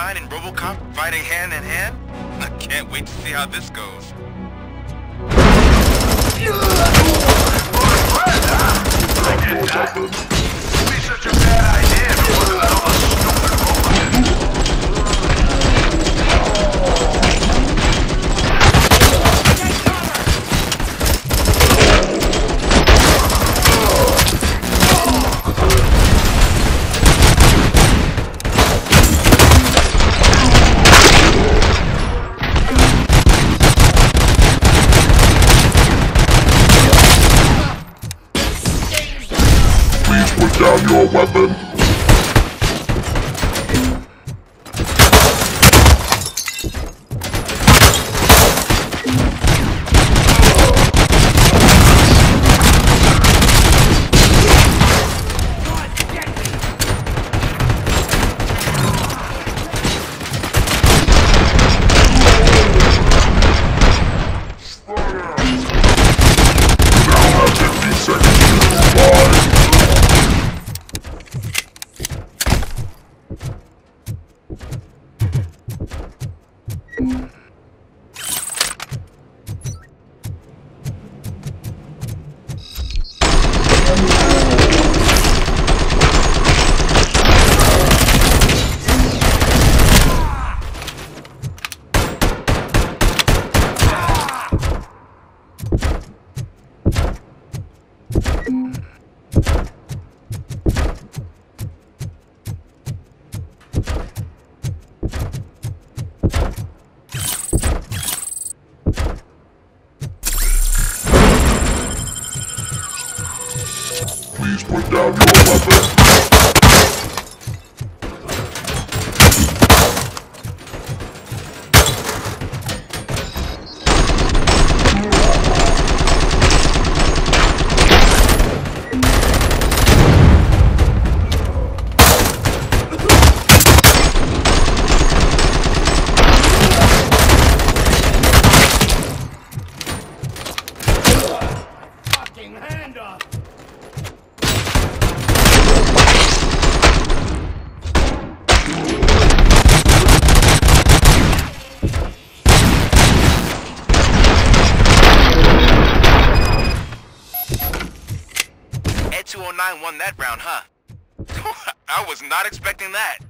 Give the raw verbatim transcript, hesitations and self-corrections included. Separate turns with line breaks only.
nine and Robocop fighting hand in hand? I can't wait to see how this goes. It'd be such a bad idea if it wasn't so much stupid Robocop.
Put down your weapon. Now have fifty seconds to survive. Please put down your weapon.
Hand up!
Ed two oh nine won that round, huh? I was not expecting that.